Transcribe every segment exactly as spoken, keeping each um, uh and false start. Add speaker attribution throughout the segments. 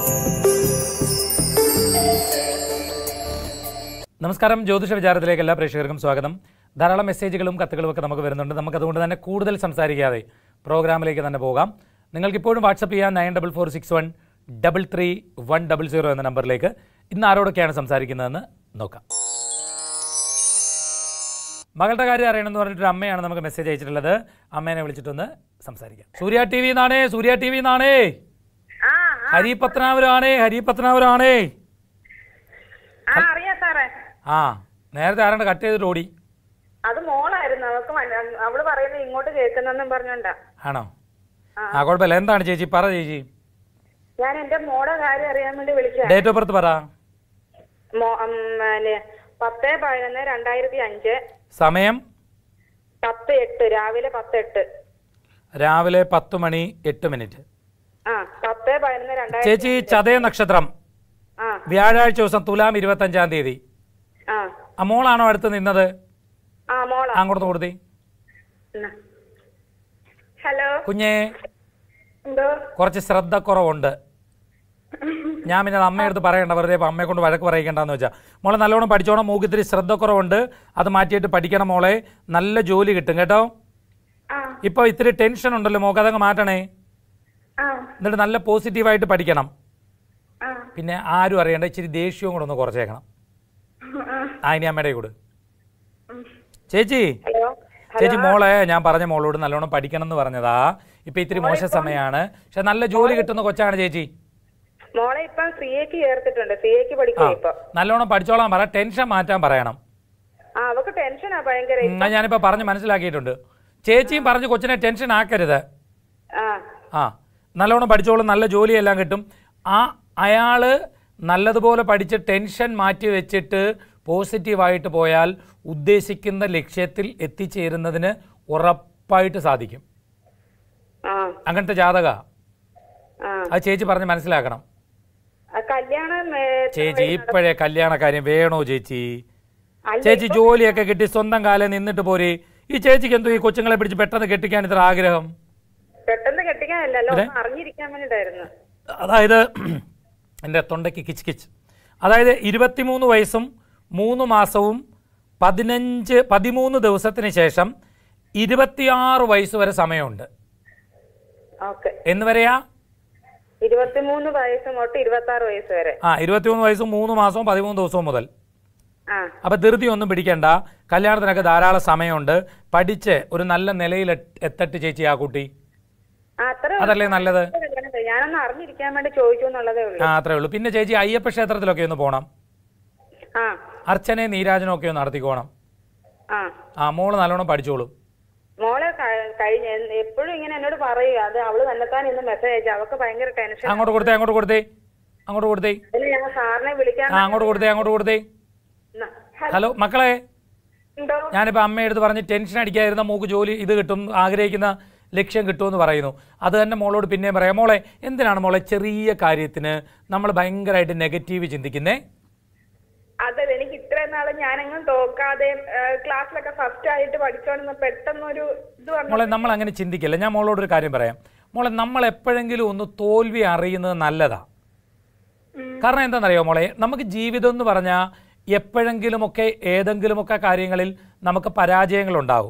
Speaker 1: നമസ്കാരം, ജ്യോതിഷ വിചാരത്തിലേക്ക് എല്ലാ പ്രേക്ഷകർക്കും സ്വാഗതം. ധാരാളം മെസ്സേജുകളും കത്തുകളും ഒക്കെ നമുക്ക് വരുന്നുണ്ട്. നമുക്കതുകൊണ്ട് തന്നെ കൂടുതൽ സംസാരിക്കാതെ പ്രോഗ്രാമിലേക്ക് തന്നെ പോകാം. നിങ്ങൾക്കിപ്പോഴും വാട്സപ്പ് ചെയ്യാം nine double four six one double three one double zero എന്ന നമ്പറിലേക്ക്. ഇന്ന് ആരോടൊക്കെയാണ് സംസാരിക്കുന്നതെന്ന് നോക്കാം. മകളുടെ കാര്യം അറിയണമെന്ന് പറഞ്ഞിട്ടൊരു അമ്മയാണ് നമുക്ക് മെസ്സേജ് അയച്ചിട്ടുള്ളത്. അമ്മേനെ വിളിച്ചിട്ടൊന്ന് സംസാരിക്കാം. സൂര്യ ടി വി എന്നാണേ, സൂര്യ ടി വി എന്നാണേ, ഹരി പത്തനാപുരമാണേ, ഹരി പത്തനാപുരമാണേ. ആ, നേരത്തെ ആരാണ്ട് കട്ട് ചെയ്തിട്ട് ഓടി.
Speaker 2: അത് മോളായിരുന്നു. അവൾക്ക് അവള് പറയുന്നത് ഇങ്ങോട്ട് കേൾക്കുന്നെന്നും പറഞ്ഞോണ്ടാ. ആണോ?
Speaker 1: ആ, കുഴപ്പമില്ല. എന്താണ് ചേച്ചി, പറ ചേച്ചി.
Speaker 2: ഞാൻ എന്റെ മോടെ കാര്യം അറിയാൻ വേണ്ടി വിളിച്ച.
Speaker 1: ഡേറ്റ് ഓഫ് ബർത്ത് പറ.
Speaker 2: പത്ത് പതിനൊന്ന് രണ്ടായിരത്തി അഞ്ച്.
Speaker 1: സമയം
Speaker 2: പത്ത് എട്ട് രാവിലെ പത്ത് എട്ട്
Speaker 1: രാവിലെ പത്ത് മണി എട്ട് മിനിറ്റ്.
Speaker 2: ആ, പത്ത് പതിനൊന്ന് രണ്ടായിരത്തി.
Speaker 1: ചേച്ചി ചതയ നക്ഷത്രം, വ്യാഴാഴ്ച ദിവസം, തുലാം ഇരുപത്തി അഞ്ചാം തീയതി. ആ, മോളാണോ അടുത്ത് നിന്നത്? അങ്ങോട്ട് കൊടുത്തേ.
Speaker 2: ഹലോ
Speaker 1: കുഞ്ഞേ, കുറച്ച് ശ്രദ്ധ കുറവുണ്ട്. ഞാൻ പിന്നെ അമ്മയെടുത്ത് പറയണ്ട, വെറുതെ അമ്മയെ കൊണ്ട് വഴക്ക് പറയിക്കണ്ടെന്ന് വെച്ചാൽ. മോളെ നല്ലോണം പഠിച്ചോണം. മൂക്കിത്തിരി ശ്രദ്ധ കുറവുണ്ട്, അത് മാറ്റിയിട്ട് പഠിക്കണം മോളെ. നല്ല ജോലി കിട്ടും കേട്ടോ. ഇപ്പൊ ഇത്തിരി ടെൻഷൻ ഉണ്ടല്ലോ മോക്ക്, അതങ്ങ് മാറ്റണേ. എന്നിട്ട് നല്ല പോസിറ്റീവായിട്ട് പഠിക്കണം. പിന്നെ ആരും അറിയണ്ട, ഇച്ചിരി ദേഷ്യവും കൂടെ ഒന്ന് കുറച്ചേക്കണം. ആ, ഇനി അമ്മയുടെ കൂടെ. ചേച്ചി ചേച്ചി മോളെ, ഞാൻ പറഞ്ഞ മോളോട് നല്ലോണം പഠിക്കണം എന്ന് പറഞ്ഞതാ. ഇപ്പൊ ഇത്തിരി മോശ സമയമാണ്, പക്ഷെ നല്ല ജോലി കിട്ടുന്ന കൊച്ചാണ് ചേച്ചി.
Speaker 2: മോളെ ഇപ്പൊ സിഎക്ക് ചേർത്തിട്ടുണ്ട്, സിഎക്ക് പഠിക്കുക. ഇപ്പൊ
Speaker 1: നല്ലോണം പഠിച്ചോളാൻ പറ, ടെൻഷൻ മാറ്റാൻ പറയണം.
Speaker 2: അവക്ക് ടെൻഷനാ ഭയങ്കര.
Speaker 1: ഞാനിപ്പോ പറഞ്ഞ് മനസ്സിലാക്കിയിട്ടുണ്ട്. ചേച്ചിയും പറഞ്ഞ് കൊച്ചിനെ ടെൻഷൻ ആക്കരുത്. ആ, നല്ലോണം പഠിച്ചോളും, നല്ല ജോലിയെല്ലാം കിട്ടും. ആ, അയാള് നല്ലതുപോലെ പഠിച്ച് ടെൻഷൻ മാറ്റി വെച്ചിട്ട് പോസിറ്റീവായിട്ട് പോയാൽ ഉദ്ദേശിക്കുന്ന ലക്ഷ്യത്തിൽ എത്തിച്ചേരുന്നതിന് ഉറപ്പായിട്ട് സാധിക്കും. അങ്ങനത്തെ ജാതക അത് ചേച്ചി പറഞ്ഞ് മനസ്സിലാക്കണം. ചേച്ചി ഇപ്പോഴേ കല്യാണ കാര്യം വേണോ ചേച്ചി? ചേച്ചി ജോലിയൊക്കെ കിട്ടി സ്വന്തം കാലം നിന്നിട്ട് പോരെ. ഈ ചേച്ചിക്ക് എന്തോ ഈ കൊച്ചുങ്ങളെ പിടിച്ച് പെട്ടെന്ന് കെട്ടിക്കാൻ ഇത്ര ആഗ്രഹം?
Speaker 2: പെട്ടെന്ന് കെട്ടിക്കാനല്ലോ, അറിഞ്ഞിരിക്കാൻ വേണ്ടിട്ടായിരുന്നു.
Speaker 1: അതായത് എൻ്റെ തൊണ്ടയ്ക്ക് കിച്ച് കിച്ച്. അതായത് ഇരുപത്തിമൂന്ന് വയസ്സും മൂന്ന് മാസവും പതിനഞ്ച് പതിമൂന്ന് ദിവസത്തിന് ശേഷം ഇരുപത്തിയാറ് വയസ്സ് വരെ സമയമുണ്ട്. എന്ന് വരെയാ?
Speaker 2: ഇരുപത്തിമൂന്ന് വയസ്സ് തൊട്ട് ഇരുപത്തി ആറ് വയസ്സ് വരെ.
Speaker 1: ആ, ഇരുപത്തിമൂന്ന് വയസ്സും മൂന്ന് മാസവും പതിമൂന്ന് ദിവസവും മുതൽ. അപ്പൊ ധൃതി ഒന്നും പിടിക്കണ്ട, കല്യാണത്തിനൊക്കെ ധാരാളം സമയമുണ്ട്. പഠിച്ച് ഒരു നല്ല നിലയിൽ എത്തട്ട് ചേച്ചി ആ കുട്ടി. അതല്ലേ നല്ലത്?
Speaker 2: ഞാനൊന്ന് അറിഞ്ഞിരിക്കാൻ വേണ്ടി ചോദിച്ചു എന്നുള്ളതേ ഉള്ളൂ.
Speaker 1: ആ, അത്രേ ഉള്ളൂ. പിന്നെ ചേച്ചി അയ്യപ്പ ക്ഷേത്രത്തിലൊക്കെ ഒന്ന് പോണം, അർച്ചനയും നീരാജനും ഒക്കെ ഒന്ന് നടത്തിക്കോണം. ആ, മോള് നല്ലോണം പഠിച്ചോളും.
Speaker 2: മോളെ കഴിഞ്ഞ എപ്പോഴും ഇങ്ങനെ എന്നോട് പറയുക, അത് അവള് തന്നെത്താൻ ഇന്ന് മെസ്സേജ് അയച്ചു. അവൾക്ക് ഭയങ്കര ടെൻഷൻ.
Speaker 1: അങ്ങോട്ട് കൊടുത്തേ, അങ്ങോട്ട് കൊടുത്തേ, അങ്ങോട്ട് കൊടുത്തേ.
Speaker 2: ഞാൻ സാറിനെ വിളിക്കാൻ.
Speaker 1: ആ, അങ്ങോട്ട് കൊടുത്തേ, അങ്ങോട്ട് കൊടുത്തേ. ഹലോ മക്കളെ, ഞാനിപ്പോ അമ്മയെടുത്ത് പറഞ്ഞ് ടെൻഷൻ അടിക്കാതിരുന്ന മോക്ക് ജോലി ഇത് കിട്ടും, ആഗ്രഹിക്കുന്ന ലക്ഷ്യം കിട്ടുമെന്ന് പറയുന്നു. അത് തന്നെ മോളോട് പിന്നെയും പറയാം. മോളെ, എന്തിനാണ് മോളെ ചെറിയ കാര്യത്തിന് നമ്മൾ ഭയങ്കരമായിട്ട് നെഗറ്റീവ് ചിന്തിക്കുന്നേ?
Speaker 2: അതെ, എനിക്ക് ഇത്രയും നാളെ ഞാനെങ്ങും തോക്കാതെ ക്ലാസ്സിലൊക്കെ ഫസ്റ്റ് ആയിട്ട് പഠിച്ചോണ്ടെന്ന് പെട്ടെന്നൊരു ഇത് വന്നു.
Speaker 1: മോളെ, നമ്മൾ അങ്ങനെ ചിന്തിക്കില്ല. ഞാൻ മോളോടൊരു കാര്യം പറയാം. മോളെ, നമ്മൾ എപ്പോഴെങ്കിലും ഒന്ന് തോൽവി അറിയുന്നത് നല്ലതാ. കാരണം എന്താണെന്നറിയോ മോളെ, നമുക്ക് ജീവിതം എന്ന് പറഞ്ഞാൽ എപ്പോഴെങ്കിലുമൊക്കെ ഏതെങ്കിലുമൊക്കെ കാര്യങ്ങളിൽ നമുക്ക് പരാജയങ്ങൾ ഉണ്ടാകും.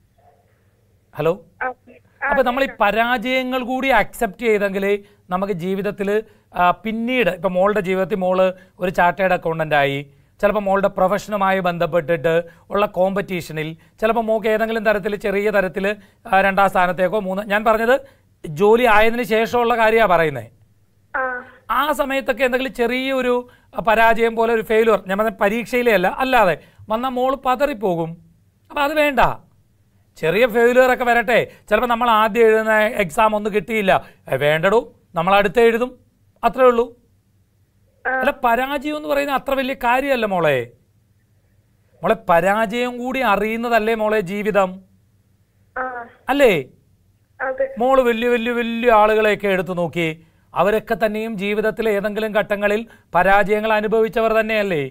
Speaker 1: ഹലോ, അപ്പൊ നമ്മൾ ഈ പരാജയങ്ങൾ കൂടി അക്സെപ്റ്റ് ചെയ്തെങ്കിൽ നമുക്ക് ജീവിതത്തിൽ പിന്നീട് ഇപ്പൊ മോളുടെ ജീവിതത്തിൽ മോള് ഒരു ചാർട്ടേഡ് അക്കൗണ്ടന്റ് ആയി, ചിലപ്പോൾ മോളുടെ പ്രൊഫഷനുമായി ബന്ധപ്പെട്ടിട്ട് ഉള്ള കോമ്പറ്റീഷനിൽ ചിലപ്പോൾ മോൾക്ക് ഏതെങ്കിലും തരത്തിൽ ചെറിയ തരത്തിൽ രണ്ടാം സ്ഥാനത്തേക്കോ മൂന്ന്, ഞാൻ പറഞ്ഞത് ജോലി ആയതിനു ശേഷമുള്ള കാര്യമാണ് പറയുന്നത്. ആ സമയത്തൊക്കെ എന്തെങ്കിലും ചെറിയൊരു പരാജയം പോലെ ഒരു ഫെയിലുവർ, ഞാൻ പറഞ്ഞ പരീക്ഷയിലേ അല്ല അല്ലാതെ വന്നാൽ മോള് പതറിപ്പോകും. അപ്പം അത് വേണ്ട. ചെറിയ ഫെയിലുവറൊക്കെ വരട്ടെ. ചിലപ്പോൾ നമ്മൾ ആദ്യം എഴുതുന്ന എക്സാം ഒന്നും കിട്ടിയില്ല, വേണ്ടടൂ, നമ്മൾ അടുത്ത് എഴുതും, അത്രേ ഉള്ളൂ. അല്ല, പരാജയം എന്ന് പറയുന്നത് അത്ര വലിയ കാര്യമല്ല മോളെ. മോളെ, പരാജയം കൂടി അറിയുന്നതല്ലേ മോളെ ജീവിതം, അല്ലേ? മോള് വലിയ വലിയ വലിയ ആളുകളെയൊക്കെ എടുത്തു നോക്കി, അവരൊക്കെ തന്നെയും ജീവിതത്തിലെ ഏതെങ്കിലും ഘട്ടങ്ങളിൽ പരാജയങ്ങൾ അനുഭവിച്ചവർ തന്നെയല്ലേ?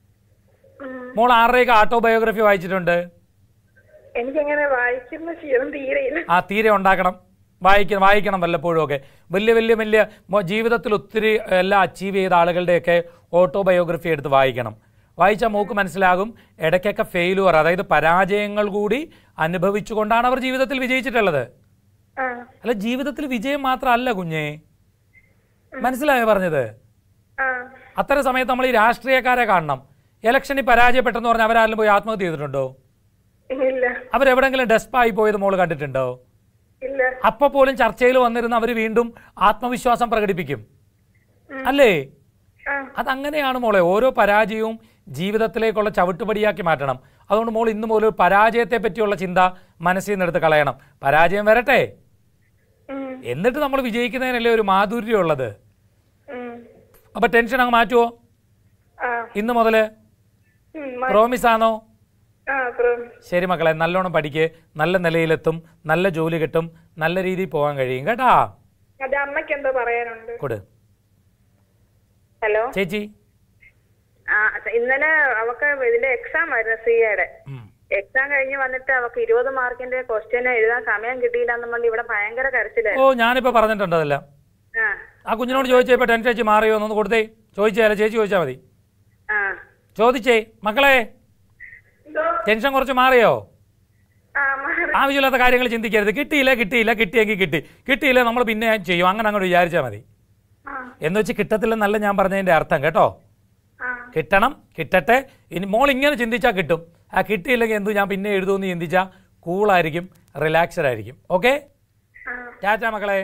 Speaker 1: മോൾ ആരുടെയൊക്കെ ഓട്ടോബയോഗ്രഫി വായിച്ചിട്ടുണ്ട്?
Speaker 2: എനിക്കങ്ങനെ വായിക്കുന്ന ശീലം തീരെയില്ല.
Speaker 1: ആ, തീരെ ഉണ്ടാക്കണം. വായിക്കണം വായിക്കണം വല്ലപ്പോഴും ഒക്കെ. വലിയ വലിയ വലിയ ജീവിതത്തിൽ ഒത്തിരി എല്ലാം അച്ചീവ് ചെയ്ത ആളുകളുടെയൊക്കെ ഓട്ടോബയോഗ്രഫി എടുത്ത് വായിക്കണം. വായിച്ചാൽ മോക്ക് മനസ്സിലാകും ഇടയ്ക്കൊക്കെ ഫെയിലുവർ, അതായത് പരാജയങ്ങൾ കൂടി അനുഭവിച്ചുകൊണ്ടാണ് അവർ ജീവിതത്തിൽ വിജയിച്ചിട്ടുള്ളത്. അല്ല, ജീവിതത്തിൽ വിജയം മാത്രമല്ല കുഞ്ഞേ, മനസ്സിലായോ പറഞ്ഞത്? അത്തരം സമയത്ത് നമ്മൾ ഈ രാഷ്ട്രീയക്കാരെ കാണണം. ഇലക്ഷനിൽ പരാജയപ്പെട്ടെന്ന് പറഞ്ഞാൽ അവരാരും പോയി ആത്മഹത്യ ചെയ്തിട്ടുണ്ടോ? അവരെവിടെങ്കിലും ഡെസ്പായി പോയത് മോള് കണ്ടിട്ടുണ്ടോ? അപ്പൊ പോലും ചർച്ചയിൽ വന്നിരുന്ന അവർ വീണ്ടും ആത്മവിശ്വാസം പ്രകടിപ്പിക്കും, അല്ലേ? അതങ്ങനെയാണ് മോളെ. ഓരോ പരാജയവും ജീവിതത്തിലേക്കുള്ള ചവിട്ടുപടിയാക്കി മാറ്റണം. അതുകൊണ്ട് മോൾ ഇന്ന് മുതൽ പരാജയത്തെ പറ്റിയുള്ള ചിന്ത മനസ്സിൽ നിന്ന് എടുത്ത് കളയണം. പരാജയം വരട്ടെ, എന്നിട്ട് നമ്മൾ വിജയിക്കുന്നതിനല്ലേ ഒരു മാധുര്യം ഉള്ളത്. അപ്പൊ ടെൻഷൻ അങ്ങ് മാറ്റുവോ ഇന്ന് മുതല്? പ്രോമിസ് ആണോ? ശരി മക്കളെ, നല്ലോണം പഠിക്ക്, നല്ല നിലയിലെത്തും, നല്ല ജോലി കിട്ടും, നല്ല രീതിയിൽ പോകാൻ കഴിയും കേട്ടാ.
Speaker 2: അമ്മയ്ക്ക് എന്തോ പറയാനുണ്ട്.
Speaker 1: കൊടു.
Speaker 2: ഹലോ
Speaker 1: ചേച്ചി,
Speaker 2: ഇന്നലെ അവക്ക് ഇതിന്റെ എക്സാം ആയിരുന്നു, സിയുടെ എക്സാം കഴിഞ്ഞ് വന്നിട്ട് അവക്ക് ഇരുപത് മാർക്കിന്റെ ക്വസ്റ്റ്യൻ എഴുതാൻ സമയം കിട്ടിയില്ല എന്ന് പറഞ്ഞ് ഇവിടെ ഭയങ്കര കരച്ചിലായിരുന്നു.
Speaker 1: ഓ, ഞാനിപ്പോ പറഞ്ഞിട്ടുണ്ട് അതെല്ലാം. ആ കുഞ്ഞിനോട് ചോദിച്ചപ്പോ ടെൻഷൻ ചേച്ചി മാറിയോ എന്നൊന്ന് കൊടുത്തേ. ചോദിച്ചാലേ ചേച്ചി ചോദിച്ചാൽ മതി. ചോദിച്ചേ മക്കളെ, ടെൻഷൻ കുറച്ച് മാറിയോ? ആവശ്യമില്ലാത്ത കാര്യങ്ങൾ ചിന്തിക്കരുത്. കിട്ടിയില്ല കിട്ടിയില്ല കിട്ടിയെങ്കിൽ കിട്ടി, കിട്ടിയില്ല നമ്മൾ പിന്നെ ചെയ്യും, അങ്ങനെ അങ്ങോട്ട് വിചാരിച്ചാൽ മതി. എന്ന് വെച്ച് കിട്ടത്തില്ലെന്നല്ല ഞാൻ പറഞ്ഞതിന്റെ അർത്ഥം കേട്ടോ. കിട്ടണം, കിട്ടട്ടെ. ഇനി മോൾ ഇങ്ങനെ ചിന്തിച്ചാൽ കിട്ടും. ആ കിട്ടിയില്ലെങ്കിൽ എന്തു ഞാൻ പിന്നെ എഴുതുമെന്ന് ചിന്തിച്ചാൽ കൂളായിരിക്കും, റിലാക്സ്ഡ് ആയിരിക്കും. ഓക്കെ, ടാറ്റാ മക്കളെ.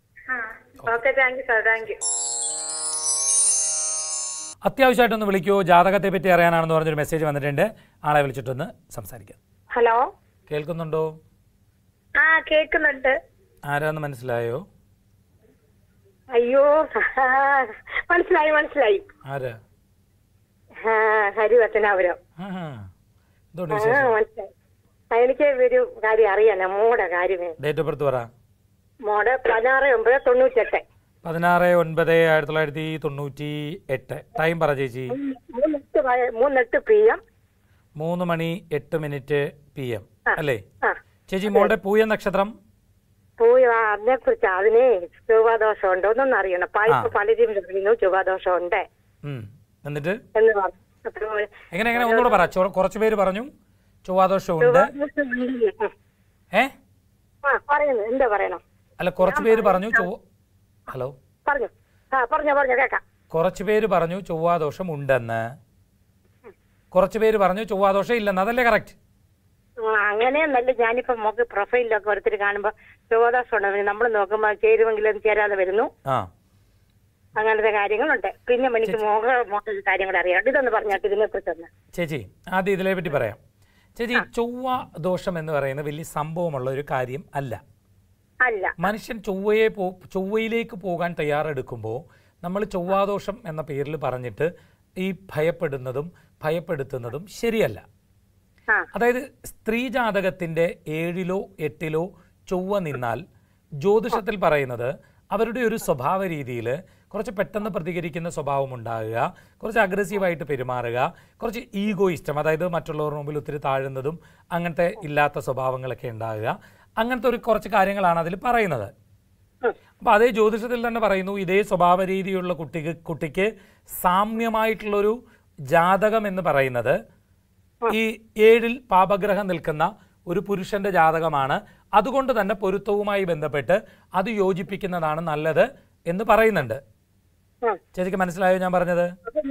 Speaker 1: അത്യാവശ്യമായിട്ടൊന്ന് വിളിക്കൂ, ജാതകത്തെ പറ്റി അറിയാനാണെന്ന് പറഞ്ഞൊരു മെസ്സേജ് വന്നിട്ടുണ്ട്. ആളെ വിളിച്ചിട്ടൊന്ന് സംസാരിക്കാം.
Speaker 2: ഹലോ,
Speaker 1: കേൾക്കുന്നുണ്ടോ?
Speaker 2: ആ കേൾക്കുന്നുണ്ട്.
Speaker 1: ആരാന്ന് മനസ്സിലായോ?
Speaker 2: അയ്യോ, മനസ്സിലായി മനസ്സിലായി.
Speaker 1: ആരാ?
Speaker 2: ഹരിവത്തനാപുരം. മനസ്സിലായി. എനിക്ക് ഒരു കാര്യം അറിയാനാ, മോടെ കാര്യമേ.
Speaker 1: ഡേറ്റ് ഓഫ് ബർത്ത് പറ.
Speaker 2: മോടെ പതിനാറ് ഒമ്പത് തൊണ്ണൂറ്റെട്ട്.
Speaker 1: പതിനാറ് ഒൻപത് ആയിരത്തി തൊള്ളായിരത്തി തൊണ്ണൂറ്റി എട്ട്. ടൈം പറ ചേച്ചി.
Speaker 2: മൂന്നെട്ട് പി എം.
Speaker 1: മൂന്ന് മണി എട്ട് മിനിറ്റ് പി എം അല്ലേ ചേച്ചി? മോളുടെ പൂയ നക്ഷത്രം?
Speaker 2: പൂയ അതിനെ കുറിച്ച് അതിന് ചൊവ്വാദോഷം ഉണ്ടോ എന്നൊന്നും അറിയണം. പൈപ്പ് പലരും പറയുന്നു ചൊവ്വാദോഷം ഉണ്ട്
Speaker 1: എന്നിട്ട്
Speaker 2: എന്ന് പറഞ്ഞു.
Speaker 1: എങ്ങനെ എങ്ങനെ ഒന്നുകൂടെ പറ. കുറച്ചു പേര് പറഞ്ഞു ചൊവ്വാദോഷം ഉണ്ട്. ഏ
Speaker 2: പറയുന്നു എന്താ പറയണം?
Speaker 1: അല്ല, കുറച്ചു പേര് പറഞ്ഞു. ഹലോ,
Speaker 2: പറഞ്ഞു പറഞ്ഞോ പറഞ്ഞോ കേക്കാം.
Speaker 1: കുറച്ചു പേര് പറഞ്ഞു ചൊവ്വാദോഷം ഉണ്ടെന്ന്, കുറച്ചു പേര് പറഞ്ഞു ചൊവ്വാദോഷം ഇല്ലെന്ന്. അതല്ലേ കറക്റ്റ്?
Speaker 2: അങ്ങനെയൊന്നല്ല. ഞാനിപ്പോ മോക്ക് പ്രൊഫൈലിലൊക്കെ ഓരോരുത്തർ കാണുമ്പോ ചൊവ്വാദോഷം ഉണ്ടെന്ന് നമ്മൾ നോക്കുമ്പോ ചേരുമെങ്കിലും ചേരാതെ വരുന്നു, അങ്ങനത്തെ കാര്യങ്ങളുണ്ട്. പിന്നെ എനിക്ക് മോഹ മോഹ കാര്യങ്ങൾ അറിയാം. ഇതൊന്ന് പറഞ്ഞാട്ട് ഇതിനെ കുറിച്ചൊന്ന്.
Speaker 1: ചേച്ചി ആദ്യം ഇതിനെ പറ്റി പറയാം. ചേച്ചി, ചൊവ്വ ദോഷം എന്ന് പറയുന്നത് വലിയ സംഭവമുള്ള ഒരു കാര്യം അല്ല.
Speaker 2: അല്ല.
Speaker 1: മനുഷ്യൻ ചൊവ്വയെ പോ ചൊവ്വയിലേക്ക് പോകാൻ തയ്യാറെടുക്കുമ്പോൾ നമ്മൾ ചൊവ്വാദോഷം എന്ന പേരിൽ പറഞ്ഞിട്ട് ഈ ഭയപ്പെടുന്നതും ഭയപ്പെടുത്തുന്നതും ശരിയല്ല. അതായത് സ്ത്രീ ജാതകത്തിന്റെ ഏഴിലോ എട്ടിലോ ചൊവ്വ നിന്നാൽ ജ്യോതിഷത്തിൽ പറയുന്നത് അവരുടെ ഒരു സ്വഭാവ രീതിയിൽ കുറച്ച് പെട്ടെന്ന് പ്രതികരിക്കുന്ന സ്വഭാവം ഉണ്ടാകുക, കുറച്ച് അഗ്രസീവായിട്ട് പെരുമാറുക, കുറച്ച് ഈഗോയിസ്റ്റം, അതായത് മറ്റുള്ളവരുടെ മുമ്പിൽ ഒത്തിരി താഴുന്നതും അങ്ങനത്തെ ഇല്ലാത്ത സ്വഭാവങ്ങളൊക്കെ ഉണ്ടാകുക, അങ്ങനത്തെ ഒരു കുറച്ച് കാര്യങ്ങളാണ് അതിൽ പറയുന്നത്. അപ്പം അതേ ജ്യോതിഷത്തിൽ തന്നെ പറയുന്നു, ഇതേ സ്വഭാവ രീതിയുള്ള കുട്ടിക്ക് കുട്ടിക്ക് സാമ്യമായിട്ടുള്ളൊരു ജാതകം എന്ന് പറയുന്നത് ഈ ഏഴിൽ പാപഗ്രഹം നിൽക്കുന്ന ഒരു പുരുഷന്റെ ജാതകമാണ്. അതുകൊണ്ട് തന്നെ പൊരുത്തവുമായി ബന്ധപ്പെട്ട് അത് യോജിപ്പിക്കുന്നതാണ് നല്ലത് എന്ന് പറയുന്നുണ്ട്. ചേച്ചിക്ക് മനസ്സിലായോ ഞാൻ പറഞ്ഞത്?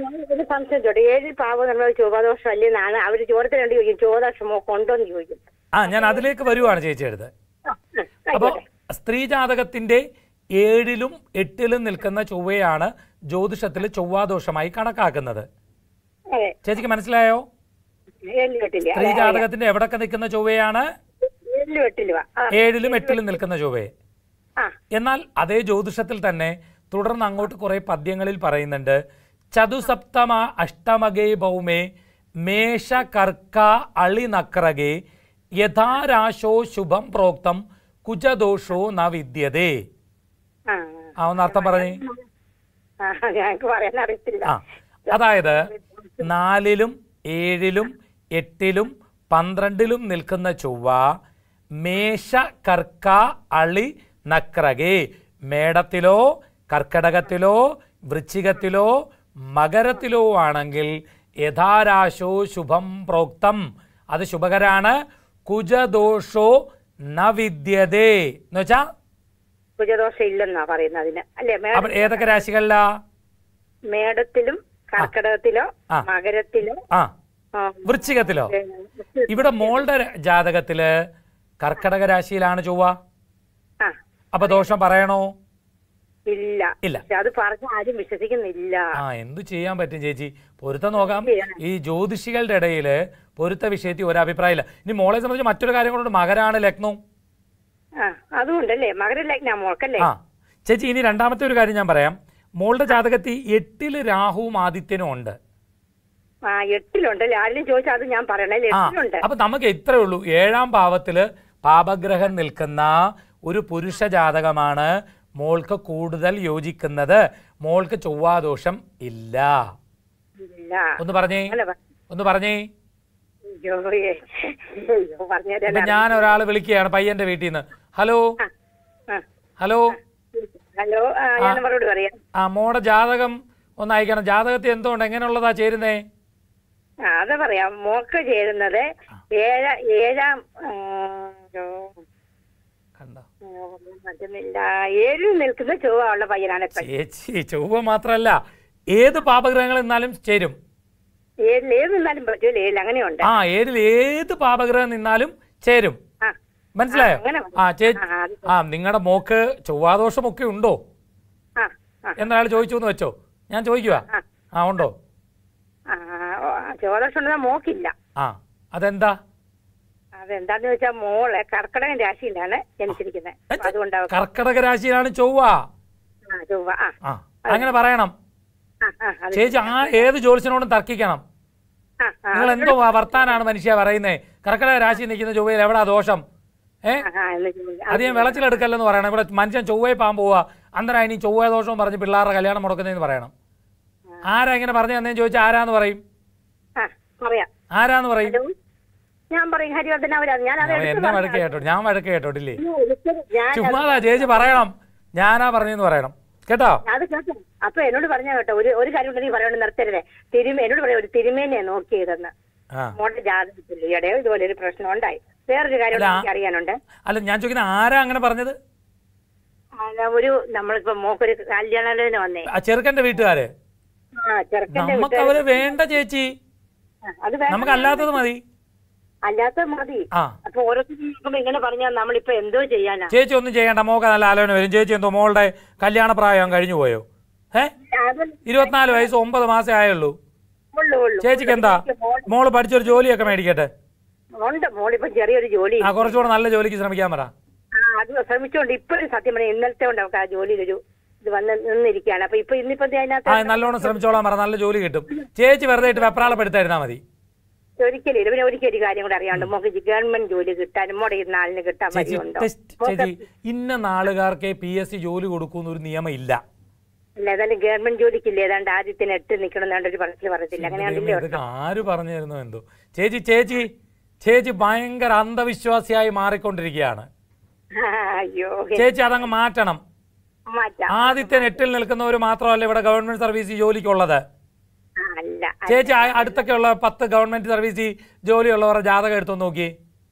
Speaker 1: ആ, ഞാൻ അതിലേക്ക് വരുവാണ് ചേച്ചി അടുത്ത്. അപ്പൊ സ്ത്രീ ജാതകത്തിന്റെ ഏഴിലും എട്ടിലും നിൽക്കുന്ന ചൊവ്വയാണ് ജ്യോതിഷത്തിൽ ചൊവ്വാദോഷമായി കണക്കാക്കുന്നത്. ചേച്ചിക്ക് മനസ്സിലായോ? സ്ത്രീ ജാതകത്തിന്റെ എവിടൊക്കെ നിൽക്കുന്ന ചൊവ്വയാണ്? ഏഴിലും എട്ടിലും നിൽക്കുന്ന ചൊവ്വയെ. എന്നാൽ അതേ ജ്യോതിഷത്തിൽ തന്നെ തുടർന്ന് അങ്ങോട്ട് കുറെ പദ്യങ്ങളിൽ പറയുന്നുണ്ട്, ചതുസപ്തമ അഷ്ടമകേ ഭൗമേ മേഷ കർക്ക അളി നക്രകേ യഥാരാശോ ശുഭം പ്രോക്തം കുജദോഷോ ന വിദ്യതേ. ആ ഒന്ന് അർത്ഥം പറഞ്ഞേ. ആ, അതായത് നാലിലും ഏഴിലും എട്ടിലും പന്ത്രണ്ടിലും നിൽക്കുന്ന ചൊവ്വ മേഷ കർക്ക അളി നക്രകേ. മേടത്തിലോ കർക്കടകത്തിലോ വൃശ്ചികത്തിലോ മകരത്തിലോ ആണെങ്കിൽ യഥാരാശോ ശുഭം പ്രോക്തം, അത് ശുഭകരാണ്. കുജദോഷോ ന വിദ്യതേ എന്ന് വെച്ചാ
Speaker 2: കുജദോഷം ഇല്ലെന്നാ പറയുന്നത്. അല്ലേ?
Speaker 1: ഏതൊക്കെ രാശികളിലാ?
Speaker 2: മേടത്തിലും കർക്കടകത്തിലോ മകരത്തിലോ
Speaker 1: വൃശ്ചികത്തിലോ. ഇവിടെ മോളുടെ ജാതകത്തില് കർക്കടക രാശിയിലാണ് ചൊവ്വ. അപ്പൊ ദോഷം പറയണോ?
Speaker 2: ഇല്ല ഇല്ല, അത് പറഞ്ഞ ആരും വിശ്വസിക്കുന്നില്ല. ആ
Speaker 1: എന്തു ചെയ്യാൻ പറ്റും ചേച്ചി? പൊരുത്തം നോക്കാം. ഈ ജ്യോതിഷികളുടെ ഇടയില് പൊരുത്ത വിഷയത്തിൽ ഒരു അഭിപ്രായമില്ല. ഇനി മോളെ സംബന്ധിച്ച് മറ്റൊരു കാര്യം കൊണ്ട് മകരാണ് ലഗ്നവും.
Speaker 2: അതുകൊണ്ടല്ലേ മകര ലഗ്ന മോൾക്കല്ലേ.
Speaker 1: ആ ചേച്ചി, ഇനി രണ്ടാമത്തെ ഒരു കാര്യം ഞാൻ പറയാം. മോളുടെ ജാതകത്തിൽ എട്ടില് രാഹുവും ആദിത്യനും ഉണ്ട്.
Speaker 2: എട്ടിലുണ്ടല്ലേ? ആരെങ്കിലും ചോദിച്ചാൽ അത് ഞാൻ പറയണേ.
Speaker 1: അപ്പൊ നമുക്ക് ഇത്രേ ഉള്ളൂ. ഏഴാം ഭാവത്തില് പാപഗ്രഹം നിൽക്കുന്ന ഒരു പുരുഷ ജാതകമാണ് മോൾക്ക് കൂടുതൽ യോജിക്കുന്നത്. മോൾക്ക് ചൊവ്വാദോഷം ഇല്ല. ഒന്ന് പറഞ്ഞേ, ഒന്ന് പറഞ്ഞേ. ഞാൻ ഒരാള് വിളിക്കുകയാണ് പയ്യന്റെ വീട്ടിൽ നിന്ന്. ഹലോ ഹലോ
Speaker 2: ഹലോ,
Speaker 1: ആ മോടെ ജാതകം ഒന്ന് അയക്കണം. ജാതകത്തിൽ എന്തുകൊണ്ട് എങ്ങനെയുള്ളതാ ചേരുന്നേ?
Speaker 2: അത് പറയാം. മോക്ക് ചേരുന്നത് ഏഴ ഏഴാം ഏഴിൽ നിൽക്കുന്ന ചൊവ്വ ഉള്ള പയ്യനാണ്.
Speaker 1: ചേച്ചി ചൊവ്വ മാത്രല്ല ഏത് പാപഗ്രഹങ്ങൾ നിന്നാലും ചേരും.
Speaker 2: ഏഴിൽ ഏത് നിന്നാലും പറ്റൂല. ഏഴിൽ അങ്ങനെയുണ്ട്.
Speaker 1: ആ ഏഴിൽ ഏത് പാപഗ്രഹം നിന്നാലും ചേരും. മനസ്സിലായോ? ആ ചേച്ചി, ആ നിങ്ങളുടെ മോക്ക് ചൊവ്വാദോഷമൊക്കെ ഉണ്ടോ എന്നയാൾ ചോദിച്ചു എന്ന് വെച്ചോ. ഞാൻ ചോദിക്കുക. ആ ഉണ്ടോ?
Speaker 2: ചൊവ്വാദോഷം മോക്കില്ല.
Speaker 1: ആ അതെന്താ?
Speaker 2: അതെന്താന്ന് വെച്ചാ മോള് കർക്കടക രാശിയിലാണ് ജനിച്ചിരിക്കുന്നത്. അതുകൊണ്ടാവും.
Speaker 1: കർക്കടക രാശിയിലാണ് ചൊവ്വ.
Speaker 2: ചൊവ്വ
Speaker 1: അങ്ങനെ പറയണം ചേച്ചി. ആ ഏത് ജ്യോത്സ്യനോടും തർക്കിക്കണം. നിങ്ങൾ എന്തോ വർത്താനാണ് മനുഷ്യ പറയുന്നേ? കർക്കടക രാശി നിൽക്കുന്ന ചൊവ്വയിൽ എവിടാ ദോഷം? ഏഹ് അധികം വിളച്ചിലെടുക്കല്ലെന്ന് പറയണം. ഇവിടെ മനുഷ്യൻ ചൊവ്വയെ പാൻ പോവാ, അന്നേരം ഇനി ചൊവ്വ ദോഷവും പറഞ്ഞ് പിള്ളേരുടെ കല്യാണം മുടക്കുന്നതെന്ന് പറയണം. ആരാ ഇങ്ങനെ പറഞ്ഞു തന്നേന്ന് ചോദിച്ചാൽ ആരാന്ന് പറയും? ആരാന്ന് പറയും? എന്നെ വഴക്ക് കേട്ടോ. ഞാൻ വഴക്ക് കേട്ടോട്ടില്ലേ? ചുമ്മാതാ ചേച്ചി പറയണം. ഞാനാ പറഞ്ഞെന്ന് പറയണം കേട്ടോ.
Speaker 2: അപ്പൊ എന്നോട് പറഞ്ഞ കേട്ടോ ഒരു ഒരു കാര്യം ഉണ്ടെങ്കിൽ പറയണം, നിർത്തരുതേ. തിരുമ എന്നോട് പറയാം ഒരു തിരുമേനെ നോക്കിയതെന്ന്. മോളുടെ ജാതകത്തിൽ ഇടയോ ഇതുപോലെ ഒരു പ്രശ്നം ഉണ്ടായി. വേറൊരു കാര്യം എനിക്ക് അറിയാനുണ്ട്.
Speaker 1: അല്ല ഞാൻ ചോദിക്കുന്ന ആരാ അങ്ങനെ പറഞ്ഞത്?
Speaker 2: ഒരു നമ്മളിപ്പോ മോക്കൊരു കല്യാണത്തിന് വന്നേ
Speaker 1: ചെറുക്കന്റെ വീട്ടുകാര്. നമുക്ക് അവര് വേണ്ട ചേച്ചി, നമുക്ക് അല്ലാത്തത് മതി.
Speaker 2: അല്ലാത്ത മതി. അപ്പൊ ഓരോരുത്തരും ഇങ്ങനെ പറഞ്ഞാൽ നമ്മളിപ്പോ എന്തോ ചെയ്യാനാ?
Speaker 1: ചേച്ചി ഒന്നും ചെയ്യണ്ട. മോക്ക് നല്ല ആലോചന വരും. ചേച്ചി എന്തോ മോളുടെ കല്യാണ പ്രായം കഴിഞ്ഞു പോയോ? ഏഹ് ഇരുപത്തിനാല് വയസ്സ് ഒമ്പത് മാസം ആയുള്ളൂ. ചേച്ചിക്ക് എന്താ? മോള് പഠിച്ചൊരു ജോലിയൊക്കെ മേടിക്കട്ടെ.
Speaker 2: മോളിപ്പോ ചെറിയൊരു ജോലി.
Speaker 1: ആ കുറച്ചുകൂടെ നല്ല ജോലിക്ക് ശ്രമിക്കാൻ പറ.
Speaker 2: അത് ശ്രമിച്ചോണ്ട് ഇപ്പോഴും സത്യം പറഞ്ഞാൽ ഇന്നലത്തെ കൊണ്ട് അവർക്ക് ആ ജോലിയിലൊരു ഇത് വന്ന് നിന്നിരിക്കുകയാണ്. അപ്പൊ ഇപ്പൊ ഇന്നിപ്പോ അതിനകത്ത്
Speaker 1: നല്ലോണം ശ്രമിച്ചോളാൻ പറ. നല്ല ജോലി കിട്ടും. ചേച്ചി വെറുതെ ഇട്ട് വെപ്രാളപ്പെടുത്തായിരുന്നാ മതി.
Speaker 2: ഒരിക്കലും പിന്നെ ഒരിക്കലും കാര്യം കൂടെ അറിയാണ്ട് മോക്ക് ഗവൺമെന്റ് ജോലി കിട്ടാനും മോടെ നാളിന് കിട്ടാൻ പറ്റുന്നുണ്ടോ?
Speaker 1: ചേച്ചി ഇന്ന നാളുകാർക്ക് പി എസ് സി ജോലി കൊടുക്കുന്ന ഒരു നിയമം ഇല്ല.
Speaker 2: ഇല്ല, ഏതായാലും ഗവൺമെന്റ് ജോലിക്കില്ല. ഏതാണ്ട് ആദ്യത്തിന് എട്ട് നിൽക്കണം ഒരു പറച്ചിൽ പറയത്തില്ല. അങ്ങനെയാണല്ലോ.
Speaker 1: ആര് പറഞ്ഞിരുന്നോ എന്തോ. ചേച്ചി ചേച്ചി ചേച്ചി ഭയങ്കര അന്ധവിശ്വാസിയായി മാറിക്കൊണ്ടിരിക്കുകയാണ്. ചേച്ചി അതങ്ങ് മാറ്റണം. ആദ്യത്തെ എട്ടിൽ നിൽക്കുന്നവർ മാത്രമല്ല ഇവിടെ ഗവൺമെന്റ് സർവീസ് ജോലിക്കുള്ളത്. ചേച്ചി അടുത്തൊക്കെ ഉള്ള പത്ത് ഗവൺമെന്റ് സർവീസ് ജോലിയുള്ളവരുടെ ജാതകം എടുത്തു നോക്കി.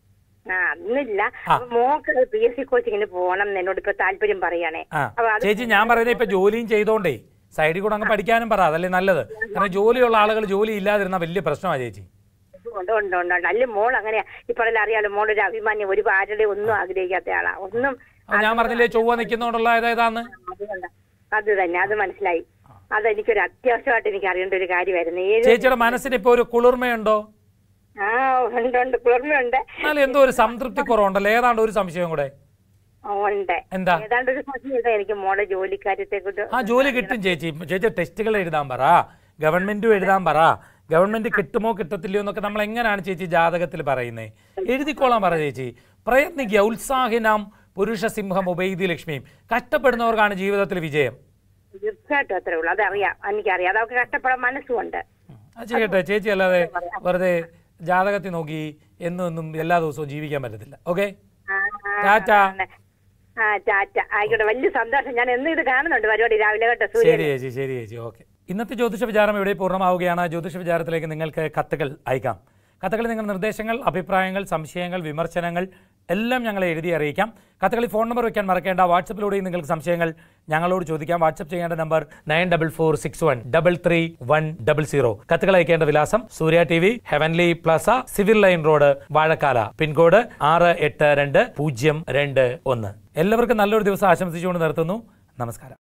Speaker 1: ചേച്ചി ഞാൻ പറയുന്നത് ഇപ്പൊ ജോലിയും ചെയ്തോണ്ടേ സൈഡിൽ കൂടെ അങ്ങ് പഠിക്കാനും പറ. അതല്ലേ നല്ലത്. കാരണം ജോലിയുള്ള ആളുകൾ ജോലി ഇല്ലാതിരുന്ന വലിയ പ്രശ്നമാണ് ചേച്ചി.
Speaker 2: നല്ല മോൾ അങ്ങനെയാ. ഇപ്പൊ അറിയാലോ മോളൊരു അഭിമാന്യം ഒരു ആരുടെ ഒന്നും ആഗ്രഹിക്കാത്ത ആളാ. ഒന്നും
Speaker 1: ഞാൻ പറഞ്ഞില്ലേ ചൊവ്വ നിൽക്കുന്നോണ്ടുള്ള ഏതാന്ന്.
Speaker 2: അത് തന്നെ, അത് മനസ്സിലായി. അതെനിക്കൊരു അത്യാവശ്യമായിട്ട് എനിക്ക് അറിയേണ്ട ഒരു കാര്യമായിരുന്നു.
Speaker 1: ചേച്ചിയുടെ മനസ്സിന് ഇപ്പൊ ഒരു കുളിർമയുണ്ടോ?
Speaker 2: ആ ഉണ്ട്, കുളിർമയുണ്ട്.
Speaker 1: എന്നാലും എന്തോ ഒരു സംതൃപ്തി കുറവുണ്ടല്ലോ. ഏതാണ്ട് ഒരു സംശയം കൂടെ
Speaker 2: ഉണ്ട്.
Speaker 1: എന്താ?
Speaker 2: ഏതാണ്ട് ഒരു സംശയം എനിക്ക് മോളെ ജോലിക്കാര്യത്തെ കൊണ്ട്.
Speaker 1: ആ ജോലി കിട്ടും ചേച്ചി. ചേച്ചി ടെസ്റ്റുകൾ എഴുതാൻ പറ, ഗവൺമെന്റും എഴുതാൻ പറ. ഗവൺമെന്റ് കിട്ടുമോ കിട്ടത്തില്ലയോ എന്നൊക്കെ നമ്മൾ എങ്ങനെയാണ് ചേച്ചി ജാതകത്തിൽ പറയുന്നത്? എഴുതിക്കോളാൻ പറ ചേച്ചി. പ്രയത്നിക്കുക. ഉത്സാഹിനാം പുരുഷ സിംഹം ഉപൈതി ലക്ഷ്മിയും. കഷ്ടപ്പെടുന്നവർക്കാണ് ജീവിതത്തിൽ വിജയം.
Speaker 2: തീർച്ചയായിട്ടും അത്രേ ഉള്ളൂ. അതറിയാം, എനിക്കറിയാം. അതൊക്കെ കഷ്ടപ്പെടാൻ മനസ്സുണ്ട്.
Speaker 1: അത് ചെയ്യട്ടെ ചേച്ചി. അല്ലാതെ വെറുതെ ജാതകത്തിൽ നോക്കി എന്നും എന്നും എല്ലാ ദിവസവും ജീവിക്കാൻ പറ്റത്തില്ല. Okay, tata.
Speaker 2: ആ ടാറ്റ ആയിക്കോട്ടെ. വലിയ സന്തോഷം. ഞാൻ എന്നും ഇത് കാണുന്നുണ്ട് പരിപാടി രാവിലെ കേട്ടോ.
Speaker 1: ശരി ചേച്ചി, ശരി ചേച്ചി, ഓക്കെ. ഇന്നത്തെ ജ്യോതിഷ വിചാരം ഇവിടെ പൂർണ്ണമാവുകയാണ്. ജ്യോതിഷ വിചാരത്തിലേക്ക് നിങ്ങൾക്ക് കത്തുകൾ അയക്കാം. കത്തുകളിൽ നിങ്ങളുടെ നിർദ്ദേശങ്ങൾ, അഭിപ്രായങ്ങൾ, സംശയങ്ങൾ, വിമർശനങ്ങൾ എല്ലാം ഞങ്ങളെ എഴുതി അറിയിക്കാം. കത്തുകളിൽ ഫോൺ നമ്പർ വയ്ക്കാൻ മറക്കേണ്ട. വാട്സപ്പിലൂടെയും നിങ്ങൾക്ക് സംശയങ്ങൾ ഞങ്ങളോട് ചോദിക്കാം. വാട്സപ്പ് ചെയ്യേണ്ട number nine double four six one double three one double zero. കത്തുകൾ അയക്കേണ്ട വിലാസം Surya T V, heavenly plaza, civil line road, Vazhakkala, pin code ആറ് എട്ട് രണ്ട് പൂജ്യം രണ്ട് ഒന്ന്. എല്ലാവർക്കും നല്ലൊരു ദിവസം ആശംസിച്ചുകൊണ്ട് നിർത്തുന്നു. നമസ്കാരം.